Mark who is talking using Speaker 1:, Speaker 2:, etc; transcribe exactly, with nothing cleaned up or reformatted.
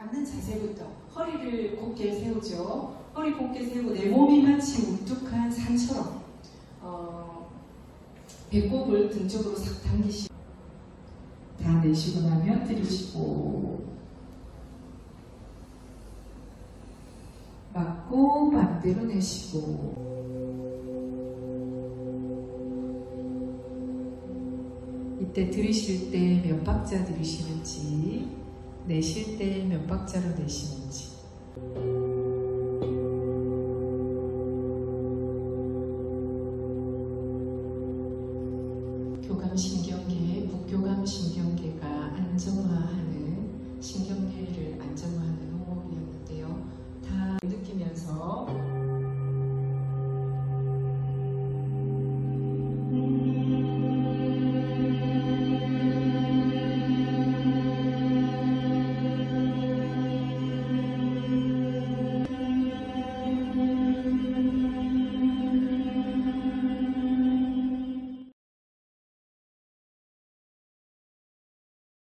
Speaker 1: 앉는 자세부터 허리를 곧게 세우죠. 허리 곧게 세우고 내 몸이 마치 울뚝한 산처럼 어, 배꼽을 등 쪽으로 싹 당기시고 다 내쉬고 나면 들이쉬고 맞고 반대로 내쉬고 이때 들이쉴 때 몇 박자 들이쉬는지 내쉴 때 몇 박자로 내쉬는지 교감신경